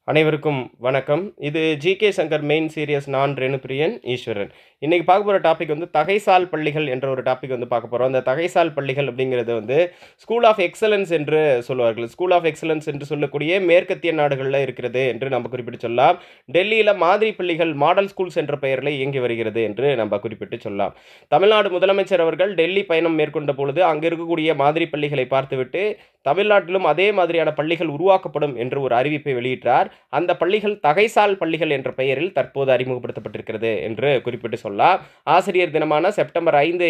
அனைவருக்கும் வணக்கம். இது ஜி.கே. சங்கர் மெயின் சீரியஸ் நான் ரெனுப்ரியன் ஈஸ்வரன். இன்னைக்கு பார்க்க போற டாபிக் வந்து தகைசால் பள்ளிகள் என்ற ஒரு டாபிக் வந்து பார்க்க போறோம். அந்த தகைசால் பள்ளிகள் அப்படிங்கிறது வந்து ஸ்கூல் ஆஃப் எக்ஸலன்ஸ் என்று சொல்வார்கள். ஸ்கூல் ஆஃப் எக்ஸலன்ஸ் என்று சொல்லக்கூடிய மேற்கத்திய நாடுகள்ல இருக்கிறது என்று நம்ம குறிப்பிட்டு சொல்லலாம். டெல்லியில மாதிரி பள்ளிகள் மாடல் ஸ்கூல்ஸ் என்ற பெயரில் இயங்கி வருகிறது என்று நம்ம குறிப்பிட்டு சொல்லலாம். தமிழ்நாடு முதலமைச்சர் அவர்கள் டெல்லி பயணம் மேற்கொண்ட பொழுது அங்கு இருக்கக்கூடிய மாதிரி பள்ளிகளை பார்த்துவிட்டு தமிழ்நாட்டிலும் அதே மாதிரியான பள்ளிகள் உருவாக்கப்படும் என்று ஒரு அறிவிப்பை வெளியிட்டார். அந்த பள்ளிகள் தகைசால் பள்ளிகள் என்ற பெயரில் தற்போது அறிமுகப்படுத்தப்பட்டிருக்கிறது என்று குறிப்பிட்டு சொல்லலாம். ஆசிரியர் தினமான செப்டம்பர் 5,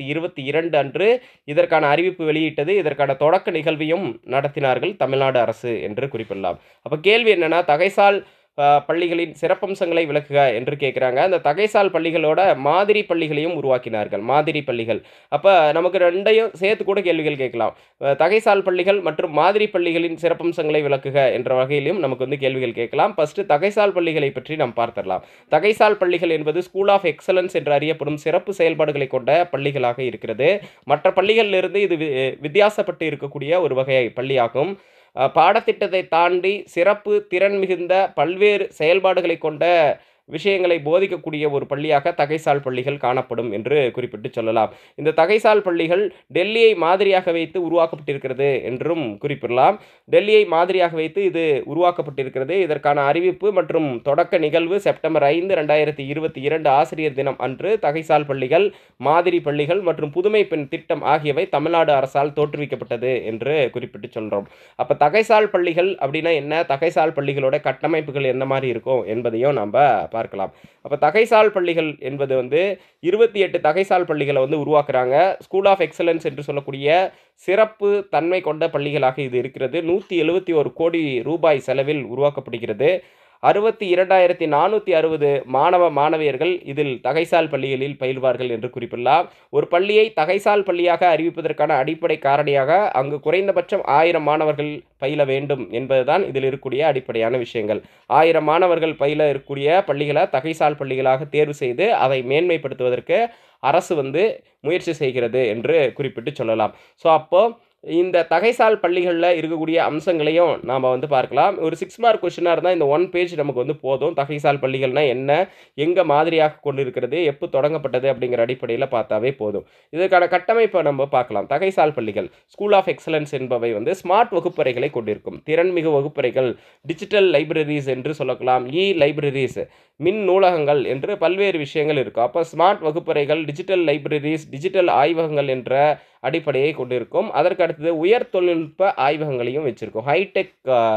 2022 அன்று இதற்கான அறிவிப்பு வெளியிட்டது. இதற்கான தொடக்க நிகழ்வையும் நடத்தினார்கள் தமிழ்நாடு அரசு என்று குறிப்பிடலாம். அப்ப கேள்வி என்னன்னா, தகைசால் பள்ளிகளின் சிறப்பம்சங்களை விளக்குக என்று கேட்குறாங்க. அந்த தகைசால் பள்ளிகளோட மாதிரி பள்ளிகளையும் உருவாக்கினார்கள். மாதிரி பள்ளிகள். அப்போ நமக்கு ரெண்டையும் சேர்த்து கூட கேள்விகள் கேட்கலாம். தகைசால் பள்ளிகள் மற்றும் மாதிரி பள்ளிகளின் சிறப்பம்சங்களை விளக்குக என்ற வகையிலும் நமக்கு வந்து கேள்விகள் கேட்கலாம். ஃபர்ஸ்ட் தகைசால் பள்ளிகளை பற்றி நாம் பார்த்திடலாம். தகைசால் பள்ளிகள் என்பது ஸ்கூல் ஆஃப் எக்ஸலன்ஸ் என்று அறியப்படும் சிறப்பு செயல்பாடுகளை கொண்ட பள்ளிகளாக இருக்கிறது. மற்ற பள்ளிகளிலிருந்து இது வித்தியாசப்பட்டு இருக்கக்கூடிய ஒரு வகை பள்ளியாகும். பாடத்திட்டத்தை தாண்டி சிறப்பு திறன் மிகுந்த பல்வேறு செயல்பாடுகளை கொண்ட விஷயங்களை போதிக்கக்கூடிய ஒரு பள்ளியாக தகைசால் பள்ளிகள் காணப்படும் என்று குறிப்பிட்டு சொல்லலாம். இந்த தகைசால் பள்ளிகள் டெல்லியை மாதிரியாக வைத்து உருவாக்கப்பட்டிருக்கிறது என்றும் குறிப்பிடலாம். டெல்லியை மாதிரியாக வைத்து இது உருவாக்கப்பட்டிருக்கிறது. இதற்கான அறிவிப்பு மற்றும் தொடக்க நிகழ்வு செப்டம்பர் 5, 2022 ஆசிரியர் தினம் அன்று தகைசால் பள்ளிகள், மாதிரி பள்ளிகள் மற்றும் புதுமை பெண் திட்டம் ஆகியவை தமிழ்நாடு அரசால் தோற்றுவிக்கப்பட்டது என்று குறிப்பிட்டு சொல்கிறோம். அப்போ தகைசால் பள்ளிகள் அப்படின்னா என்ன, தகைசால் பள்ளிகளோட கட்டமைப்புகள் எந்த மாதிரி இருக்கும் என்பதையும் நம்ம பார்க்கலாம். அப்போ தகைசால் பள்ளிகள் என்பது வந்து 28 தகைசால் பள்ளிகளை வந்து உருவாக்குறாங்க. ஸ்கூல் ஆஃப் எக்ஸலன்ஸ் என்று சொல்லக்கூடிய சிறப்பு தன்மை கொண்ட பள்ளிகளாக இது இருக்கிறது. 171 கோடி ரூபாய் செலவில் உருவாக்கப்படுகிறது. 62,460 மாணவியர்கள் இதில் தகைசால் பள்ளிகளில் பயில்வார்கள் என்று குறிப்பிடலாம். ஒரு பள்ளியை தகைசால் பள்ளியாக அறிவிப்பதற்கான அடிப்படை காரணியாக அங்கு குறைந்தபட்சம் 1000 மாணவர்கள் பயில வேண்டும் என்பதுதான் இதில் இருக்கக்கூடிய அடிப்படையான விஷயங்கள். 1000 மாணவர்கள் பயில இருக்கக்கூடிய பள்ளிகளை தகைசால் பள்ளிகளாக தேர்வு செய்து அதை மேன்மைப்படுத்துவதற்கு அரசு வந்து முயற்சி செய்கிறது என்று குறிப்பிட்டு சொல்லலாம். ஸோ அப்போ இந்த தகைசால் பள்ளிகளில் இருக்கக்கூடிய அம்சங்களையும் நாம் வந்து பார்க்கலாம். ஒரு 6 மார்க் கொஸ்டினாக இருந்தால் இந்த 1 பேஜ் நமக்கு வந்து போதும். தகைசால் பள்ளிகள்னால் என்ன, எங்கே மாதிரியாக கொண்டு இருக்கிறது, எப்போ தொடங்கப்பட்டது அப்படிங்கிற அடிப்படையில் பார்த்தாவே போதும். இதற்கான கட்டமைப்பை நம்ம பார்க்கலாம். தகைசால் பள்ளிகள் ஸ்கூல் ஆஃப் எக்ஸலன்ஸ் என்பவை வந்து ஸ்மார்ட் வகுப்பறைகளை கொண்டிருக்கும். திறன்மிகு வகுப்பறைகள், டிஜிட்டல் லைப்ரரிஸ் என்று சொல்லலாம், லைப்ரரிஸ், மின் நூலகங்கள் என்று பல்வேறு விஷயங்கள் இருக்கும். அப்போ ஸ்மார்ட் வகுப்பறைகள், டிஜிட்டல் லைப்ரரிஸ், டிஜிட்டல் ஆய்வகங்கள் என்ற அடிப்படையை கொண்டிருக்கும். அதற்கு அடுத்தது உயர் தொழில்நுட்ப ஆய்வகங்களையும் வச்சுருக்கோம். ஹைடெக்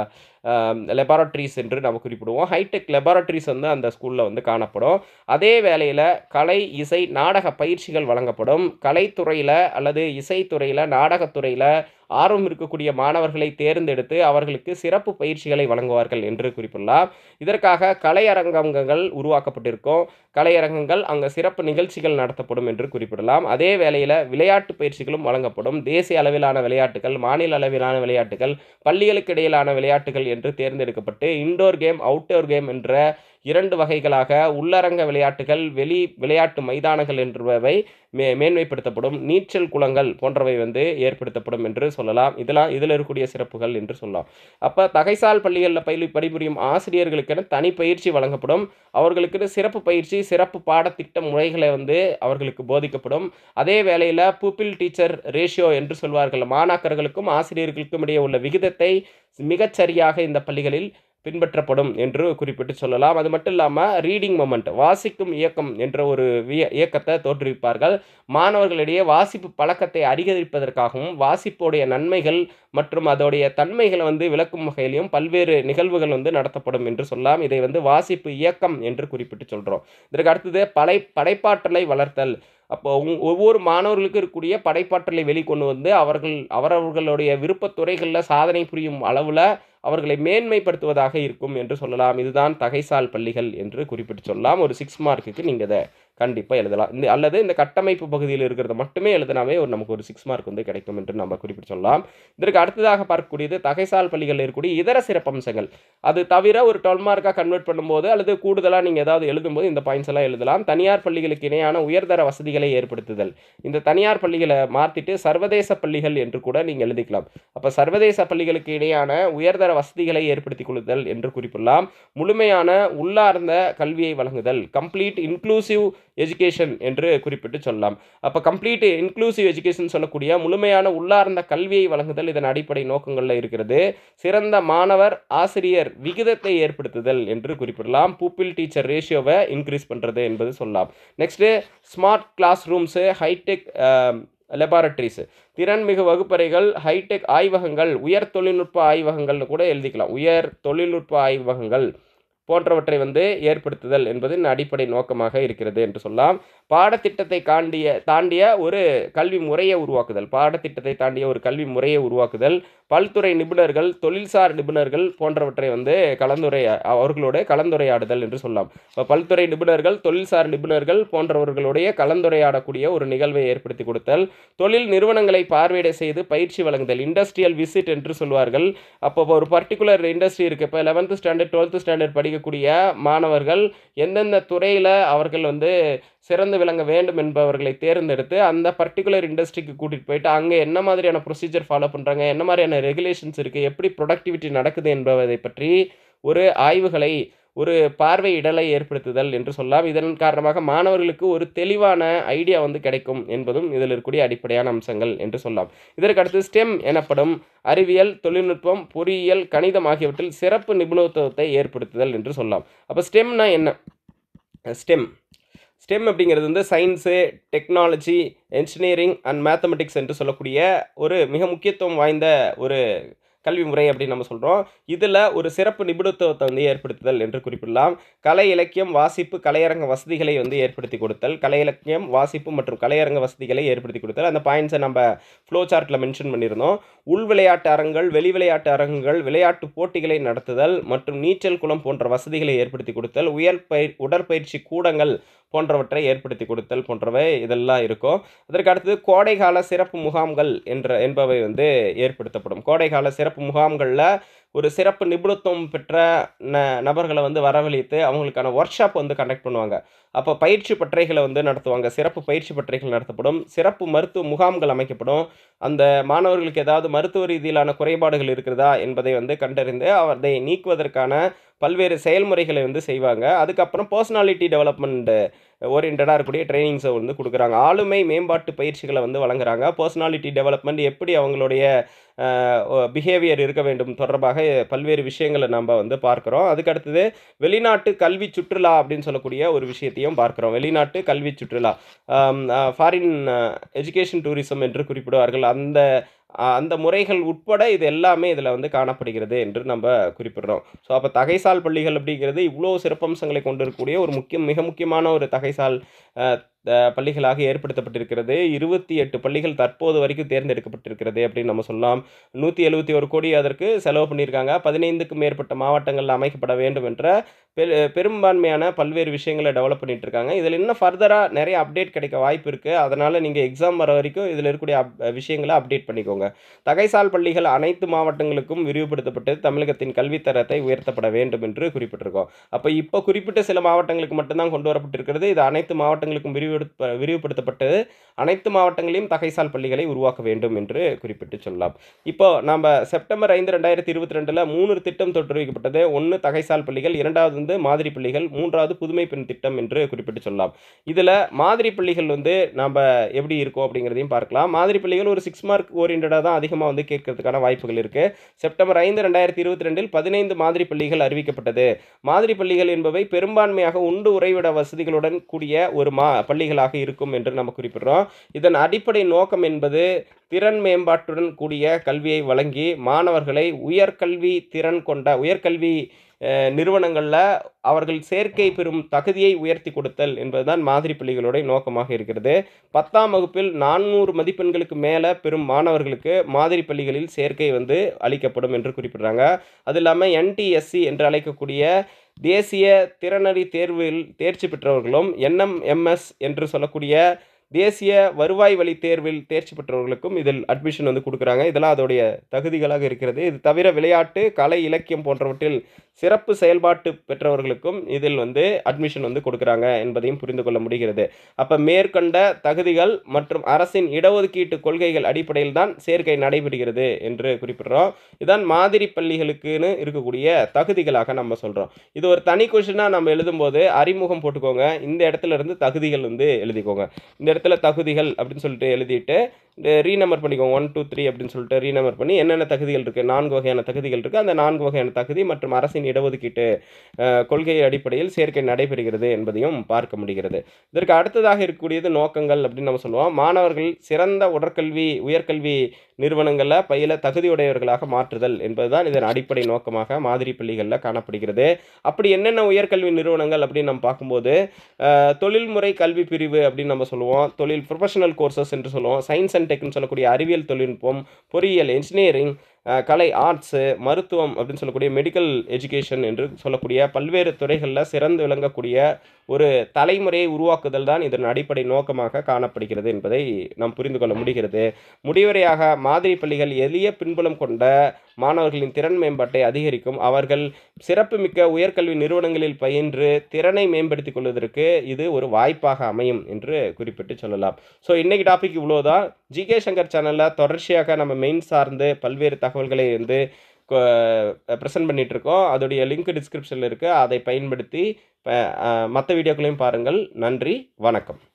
லெபார்ட்ரிஸ் என்று நம்ம குறிப்பிடுவோம். ஹைடெக் லெபார்ட்ரிஸ் வந்து அந்த ஸ்கூலில் வந்து காணப்படும். அதே வேளையில் கலை, இசை, நாடக பயிற்சிகள் வழங்கப்படும். கலைத்துறையில் அல்லது இசைத்துறையில், நாடகத்துறையில் ஆர்வம் இருக்கக்கூடிய மாணவர்களை தேர்ந்தெடுத்து அவர்களுக்கு சிறப்பு பயிற்சிகளை வழங்குவார்கள் என்று குறிப்பிடலாம். இதற்காக கலையரங்கங்கள் உருவாக்கப்பட்டிருக்கும். கலையரங்கங்கள் அங்கே சிறப்பு நிகழ்ச்சிகள் நடத்தப்படும் என்று குறிப்பிடலாம். அதே வேளையில் விளையாட்டு பயிற்சிகளும் வழங்கப்படும். தேசிய அளவிலான விளையாட்டுகள், மாநில அளவிலான விளையாட்டுகள், பள்ளிகளுக்கு இடையிலான விளையாட்டுகள் என்று தேர்ந்தெடுக்கப்பட்டு இன்டோர் கேம், அவுட்டோர் கேம் என்ற 2 வகைகளாக உள்ளரங்க விளையாட்டுகள், வெளி விளையாட்டு மைதானங்கள் என்பவை மேன்மைப்படுத்தப்படும். நீச்சல் குளங்கள் போன்றவை வந்து ஏற்படுத்தப்படும் என்று சொல்லலாம். இதில் இருக்கக்கூடிய சிறப்புகள் என்று சொல்லலாம். அப்போ தகைசால் பள்ளிகளில் பணிபுரியும் ஆசிரியர்களுக்கென தனி பயிற்சி வழங்கப்படும். அவர்களுக்கு சிறப்பு பயிற்சி, சிறப்பு பாடத்திட்ட முறைகளை வந்து அவர்களுக்கு போதிக்கப்படும். அதே வேளையில் பூப்பிள் டீச்சர் ரேஷியோ என்று சொல்வார்கள். மாணாக்கர்களுக்கும் ஆசிரியர்களுக்கும் இடையே உள்ள விகிதத்தை மிகச்சரியாக இந்த பள்ளிகளில் பின்பற்றப்படும் என்று குறிப்பிட்டு சொல்லலாம். அது மட்டும் இல்லாமல் ரீடிங் மொமெண்ட், வாசிக்கும் இயக்கம் என்ற ஒரு இயக்கத்தை தோற்றுவிப்பார்கள். மாணவர்களிடையே வாசிப்பு பழக்கத்தை அதிகரிப்பதற்காகவும் வாசிப்புடைய நன்மைகள் மற்றும் அதோடைய தன்மைகளை வந்து விளக்கும் வகையிலையும் பல்வேறு நிகழ்வுகள் வந்து நடத்தப்படும் என்று சொல்லலாம். இதை வந்து வாசிப்பு இயக்கம் என்று குறிப்பிட்டு சொல்கிறோம். இதற்கு அடுத்தது படைப்பாற்றலை வளர்த்தல். அப்போ ஒவ்வொரு மாணவர்களுக்கும் இருக்கக்கூடிய படைப்பாற்றலை வெளிக்கொண்டு வந்து அவர்களுடைய விருப்பத்துறைகளில் சாதனை புரியும் அளவில் அவர்களை மேன்மைப்படுத்துவதாக இருக்கும் என்று சொல்லலாம். இதுதான் தகைசால் பள்ளிகள் என்று குறிப்பிட்டு சொல்லலாம். ஒரு 6 மார்க்குக்கு நீங்கள் இதை கண்டிப்பாக எழுதலாம். அல்லது இந்த கட்டமைப்பு பகுதியில் இருக்கிறத மட்டுமே எழுதினாவே நமக்கு ஒரு 6 மார்க் வந்து கிடைக்கும் என்று நம்ம குறிப்பிட்டு சொல்லலாம். இதற்கு அடுத்ததாக பார்க்கக்கூடியது தகைசால் பள்ளிகளில் இருக்கக்கூடிய இதர சிறப்பம்சங்கள். அது தவிர ஒரு 12 மார்க்காக கன்வெர்ட் பண்ணும்போது அல்லது கூடுதலாக நீங்கள் ஏதாவது எழுதும்போது இந்த பாயிண்ட்ஸ் எல்லாம் எழுதலாம். தனியார் பள்ளிகளுக்கு இணையான உயர்தர வசதிகளை ஏற்படுத்துதல். இந்த தனியார் பள்ளிகளை மாற்றிட்டு சர்வதேச பள்ளிகள் என்று கூட நீங்கள் எழுதிக்கலாம். அப்போ சர்வதேச பள்ளிகளுக்கு இணையான உயர்தர வசதிகளை ஏற்படுத்திக் கொள்ளுதல் என்று குறிப்பிடலாம். முழுமையான உள்ளார்ந்த கல்வியை வழங்குதல், கம்ப்ளீட் இன்க்ளூசிவ் எஜுகேஷன் என்று குறிப்பிட்டு சொல்லலாம். அப்போ கம்ப்ளீட் இன்க்ளூசிவ் எஜுகேஷன் சொல்லக்கூடிய முழுமையான உள்ளார்ந்த கல்வியை வழங்குதல் இதன் அடிப்படை நோக்கங்களில் இருக்கிறது. சிறந்த மாணவர் ஆசிரியர் விகிதத்தை ஏற்படுத்துதல் என்று குறிப்பிடலாம். பூப்பிள் டீச்சர் ரேஷியோவை இன்க்ரீஸ் பண்ணுறது என்பது சொல்லலாம். Next smart classrooms, hitech laboratories, திறன்மிகு வகுப்பறைகள், ஹைடெக் ஆய்வகங்கள், உயர் தொழில்நுட்ப ஆய்வகங்கள்னு கூட எழுதிக்கலாம். உயர் தொழில்நுட்ப ஆய்வகங்கள் போன்றவற்றை வந்து ஏற்படுத்துதல் என்பதின் அடிப்படை நோக்கமாக இருக்கிறது என்று சொல்லலாம். பாடத்திட்டத்தை தாண்டிய ஒரு கல்வி முறையை உருவாக்குதல், பாடத்திட்டத்தை தாண்டிய ஒரு கல்வி முறையை உருவாக்குதல், பல்துறை நிபுணர்கள், தொழில்சார் நிபுணர்கள் போன்றவற்றை வந்து அவர்களோட கலந்துரையாடுதல் என்று சொல்லலாம். இப்போ பல்துறை நிபுணர்கள், தொழில்சார் நிபுணர்கள் போன்றவர்களுடைய கலந்துரையாடக்கூடிய ஒரு நிகழ்வை ஏற்படுத்தி கொடுத்தல், தொழில் நிறுவனங்களை பார்வையிட செய்து பயிற்சி வழங்குதல், இண்டஸ்ட்ரியல் விசிட் என்று சொல்வார்கள். அப்போ ஒரு பர்டிகுலர் இண்டஸ்ட்ரி இருக்குது. இப்போ 11th ஸ்டாண்டர்ட் 12th ஸ்டாண்டர்ட் படிக்கக்கூடிய மாணவர்கள் எந்தெந்த துறையில் அவர்கள் வந்து சிறந்து விளங்க வேண்டும் என்பவர்களை தேர்ந்தெடுத்து அந்த பர்டிகுலர் இண்டஸ்ட்ரிக்கு கூட்டிகிட்டு போயிட்டு அங்கே என்ன மாதிரியான ப்ரொசீஜர் ஃபாலோ பண்ணுறாங்க, என்ன மாதிரியான ரெகுலேஷன்ஸ் இருக்குது, எப்படி ப்ரொடக்டிவிட்டி நடக்குது என்பதை பற்றி ஒரு ஆய்வுகளை, ஒரு பார்வையிடலை ஏற்படுத்துதல் என்று சொல்லலாம். இதன் காரணமாக மாணவர்களுக்கு ஒரு தெளிவான ஐடியா வந்து கிடைக்கும் என்பதும் இதில் இருக்கக்கூடிய அடிப்படையான அம்சங்கள் என்று சொல்லலாம். இதற்கு அடுத்து ஸ்டெம் எனப்படும் அறிவியல், தொழில்நுட்பம், பொறியியல், கணிதம் ஆகியவற்றில் சிறப்பு நிபுணத்துவத்தை ஏற்படுத்துதல் என்று சொல்லலாம். அப்போ ஸ்டெம்னா என்ன? ஸ்டெம் அப்படிங்கிறது வந்து science, technology, engineering and mathematics என்று சொல்லக்கூடிய ஒரு மிக முக்கியத்துவம் வாய்ந்த ஒரு கல்வி முறை அப்படின்னு நம்ம சொல்கிறோம். இதில் ஒரு சிறப்பு நிபுணத்துவத்தை வந்து ஏற்படுத்துதல் என்று குறிப்பிடலாம். கலை, இலக்கியம், வாசிப்பு, கலையரங்க வசதிகளை வந்து ஏற்படுத்தி கொடுத்தல், கலை, இலக்கியம், வாசிப்பு மற்றும் கலையரங்க வசதிகளை ஏற்படுத்தி கொடுத்தல். அந்த பாயிண்ட்ஸை நம்ம ஃப்ளோ சார்ட்டில் மென்ஷன் பண்ணியிருந்தோம். உள் விளையாட்டு அரங்குகள், வெளி விளையாட்டு அரங்குகள், விளையாட்டு போட்டிகளை நடத்துதல் மற்றும் நீச்சல் குளம் போன்ற வசதிகளை ஏற்படுத்தி கொடுத்தல், உடற்பயிற்சி கூடங்கள் போன்றவற்றை ஏற்படுத்தி கொடுத்தல் போன்றவை இதெல்லாம் இருக்கும். அதற்கு அடுத்தது கோடைகால சிறப்பு முகாம்கள் என்பவை வந்து ஏற்படுத்தப்படும். கோடைகால சிறப்பு முகாம்களில் ஒரு சிறப்பு நிபுணத்துவம் பெற்ற நபர்களை வந்து வரவழைத்து அவங்களுக்கான ஒர்க் ஷாப் வந்து கண்டக்ட் பண்ணுவாங்க. அப்போ பயிற்சி பட்டறைகளை வந்து நடத்துவாங்க. சிறப்பு பயிற்சி பட்டறைகள் நடத்தப்படும். சிறப்பு மருத்துவ முகாம்கள் அமைக்கப்படும். அந்த மாணவர்களுக்கு ஏதாவது மருத்துவ ரீதியிலான குறைபாடுகள் இருக்கிறதா என்பதை வந்து கண்டறிந்து அதை நீக்குவதற்கான பல்வேறு செயல்முறைகளை வந்து செய்வாங்க. அதுக்கப்புறம் பர்சனாலிட்டி டெவலப்மெண்ட் ஓரியன்டாக இருக்கக்கூடிய ட்ரைனிங்ஸை வந்து கொடுக்குறாங்க. ஆளுமை மேம்பாட்டு பயிற்சிகளை வந்து வழங்குறாங்க. பர்சனாலிட்டி டெவலப்மெண்ட் எப்படி அவங்களுடைய பிஹேவியர் இருக்க வேண்டும் தொடர்பாக பல்வேறு விஷயங்களை நம்ம வந்து பார்க்குறோம். அதுக்கடுத்தது வெளிநாட்டு கல்வி சுற்றுலா அப்படின்னு சொல்லக்கூடிய ஒரு விஷயத்தையும் பார்க்குறோம். வெளிநாட்டு கல்வி சுற்றுலா, ஃபாரின் எஜுகேஷன் டூரிசம் என்று குறிப்பிடுவார்கள். அந்த முறைகள் உட்பட இது எல்லாமே இதில் வந்து காணப்படுகிறது என்று நம்ம குறிப்பிடுறோம். ஸோ அப்போ தகைசால் பள்ளிகள் அப்படிங்கிறது இவ்வளோ சிறப்பம்சங்களை கொண்டிருக்கக்கூடிய ஒரு மிக முக்கியமான ஒரு தகைசால் பள்ளிகளாக ஏற்படுத்தப்பட்டிருக்கிறது. 28 பள்ளிகள் தற்போது வரைக்கும் தேர்ந்தெடுக்கப்பட்டிருக்கிறது அப்படின்னு நம்ம சொல்லலாம். 171 கோடி அதற்கு செலவு பண்ணியிருக்காங்க. 15க்கும் மேற்பட்ட மாவட்டங்களில் அமைக்கப்பட வேண்டும் என்ற பெரும்பான்மையான பல்வேறு விஷயங்களை டெவலப் பண்ணிட்டு இருக்காங்க. இதில் இன்னும் ஃபர்தராக நிறைய அப்டேட் கிடைக்க வாய்ப்பு இருக்குது. அதனால் நீங்கள் எக்ஸாம் வர வரைக்கும் இதில் இருக்கக்கூடிய விஷயங்களை அப்டேட் பண்ணிக்கோங்க. தகைசால் பள்ளிகள் அனைத்து மாவட்டங்களுக்கும் விரிவுபடுத்தப்பட்டு தமிழகத்தின் கல்வித்தரத்தை உயர்த்தப்பட வேண்டும் என்று குறிப்பிட்டிருக்கோம். அப்போ இப்போ குறிப்பிட்ட சில மாவட்டங்களுக்கு மட்டும்தான் கொண்டு வரப்பட்டிருக்கிறது. இது அனைத்து மாவட்டங்களுக்கும் விரிவுபடுத்தப்பட்டு அனைத்து மாவட்டங்களையும் தகைசால் பள்ளிகளை உருவாக்க வேண்டும் என்று குறிப்பிட்டு சொல்லலாம். இப்போ நம்ம செப்டம்பர் 5, 2022 3 திட்டம் தோற்றுவிக்கப்பட்டது. 1 தகைசால் பள்ளிகள், 2வது வந்து மாதிரி பள்ளிகள், 3வது புதுமை பெண் திட்டம் என்று குறிப்பிட்டு சொல்லலாம். இதில் மாதிரி பள்ளிகள் வந்து நம்ம எப்படி இருக்கும் அப்படிங்கிறதையும் பார்க்கலாம். மாதிரி பள்ளிகள் ஒரு 6 மார்க் ஓரியன்டாக தான் அதிகமாக வந்து கேட்கறதுக்கான வாய்ப்புகள் இருக்குது. செப்டம்பர் 5, 2022 15 மாதிரி பள்ளிகள் அறிவிக்கப்பட்டது. மாதிரி பள்ளிகள் என்பவை பெரும்பான்மையாக உண்டு உறைவிட வசதிகளுடன் கூடிய ஒரு பள்ளிகளாக இருக்கும் என்று நம்ம குறிப்பிடுறோம். இதன் அடிப்படை நோக்கம் என்பது திறன் மேம்பாட்டுடன் கூடிய கல்வியை வழங்கி மாணவர்களை உயர்கல்வி நிறுவனங்களில் அவர்கள் சேர்க்கை பெறும் தகுதியை உயர்த்தி கொடுத்தல் என்பதுதான் மாதிரி பள்ளிகளுடைய நோக்கமாக இருக்கிறது. 10ஆம் வகுப்பில் 400 மதிப்பெண்களுக்கு மேலே பெறும் மாணவர்களுக்கு மாதிரி பள்ளிகளில் சேர்க்கை வந்து அளிக்கப்படும் என்று குறிப்பிடுறாங்க. அது இல்லாமல் NTSC என்று அழைக்கக்கூடிய தேசிய திறனறி தேர்வில் தேர்ச்சி பெற்றவர்களும் NMMS என்று சொல்லக்கூடிய தேசிய வருவாய் வழி தேர்வில் தேர்ச்சி பெற்றவர்களுக்கும் இதில் அட்மிஷன் வந்து கொடுக்குறாங்க. இதெல்லாம் அதோடைய தகுதிகளாக இருக்கிறது. இது தவிர விளையாட்டு, கலை, இலக்கியம் போன்றவற்றில் சிறப்பு செயல்பாட்டு பெற்றவர்களுக்கும் இதில் வந்து அட்மிஷன் வந்து கொடுக்குறாங்க என்பதையும் புரிந்து கொள்ள முடிகிறது. அப்போ மேற்கண்ட தகுதிகள் மற்றும் அரசின் இடஒதுக்கீட்டு கொள்கைகள் அடிப்படையில் தான் சேர்க்கை நடைபெறுகிறது என்று குறிப்பிடுறோம். இதான் மாதிரி பள்ளிகளுக்குன்னு இருக்கக்கூடிய தகுதிகளாக நம்ம சொல்கிறோம். இது ஒரு தனி கொஷினாக நம்ம எழுதும்போது அறிமுகம் போட்டுக்கோங்க. இந்த இடத்துல இருந்து தகுதிகள் வந்து எழுதிக்கோங்க. இந்த இடத்துல தகுதிகள் அப்படின்னு சொல்லிட்டு எழுதிட்டு ரீநம்பர் பண்ணிக்கோங்க. 1 2 3 அப்படின்னு சொல்லிட்டு ரீநம்பர் பண்ணி என்னென்ன தகுதிகள் இருக்குது, 4 வகையான தகுதிகள் இருக்குது. அந்த 4 வகையான தகுதி மற்றும் அரசின் இடஒதுக்கீட்டு கொள்கை அடிப்படையில் சேர்க்கை நடைபெறுகிறது என்பதையும் பார்க்க முடிகிறது. இதற்கு அடுத்ததாக இருக்கக்கூடியது நோக்கங்கள் அப்படின்னு நம்ம சொல்லுவோம். மாணவர்கள் சிறந்த உடற்கல்வி, உயர்கல்வி நிறுவனங்களில் பயில தகுதியுடையவர்களாக மாற்றுதல் என்பதுதான் இதன் அடிப்படை நோக்கமாக மாதிரி பள்ளிகளில் காணப்படுகிறது. அப்படி என்னென்ன உயர்கல்வி நிறுவனங்கள் அப்படின்னு நம்ம பார்க்கும்போது தொழில்முறை கல்வி பிரிவு அப்படின்னு நம்ம சொல்லுவோம். தொழில் ப்ரொஃபஷனல் கோர்சஸ் என்று சொல்லுவோம். சயின்ஸ் அண்ட் டெக்னு சொல்லக்கூடிய அறிவியல் தொழில்நுட்பம், பொறியியல், இன்ஜினியரிங், கலை, ஆர்ட்ஸு, மருத்துவம் அப்படின்னு சொல்லக்கூடிய மெடிக்கல் எஜுகேஷன் என்று சொல்லக்கூடிய பல்வேறு துறைகளில் சிறந்து விளங்கக்கூடிய ஒரு தலைமுறையை உருவாக்குதல் தான் இதன் அடிப்படை நோக்கமாக காணப்படுகிறது என்பதை நாம் புரிந்து கொள்ள முடிகிறது. முடிவுரையாக மாதிரி பள்ளிகள் எளிய பின்புலம் கொண்ட மாணவர்களின் திறன் மேம்பாட்டை அதிகரிக்கும். அவர்கள் சிறப்புமிக்க உயர்கல்வி நிறுவனங்களில் பயின்று திறனை மேம்படுத்திக் கொள்வதற்கு இது ஒரு வாய்ப்பாக அமையும் என்று குறிப்பிட்டு சொல்லலாம். ஸோ இன்னைக்கு டாபிக் இவ்வளோதான். ஜிகே சங்கர் சேனலில் தொடர்ச்சியாக நம்ம மெயின் சார்ந்து பல்வேறு தகவல்களை வந்து ப்ரெசென்ட் பண்ணிகிட்டு இருக்கோம். அதோடைய லிங்க் டிஸ்கிரிப்ஷனில் இருக்குது. அதை பயன்படுத்தி மற்ற வீடியோக்களையும் பாருங்கள். நன்றி, வணக்கம்.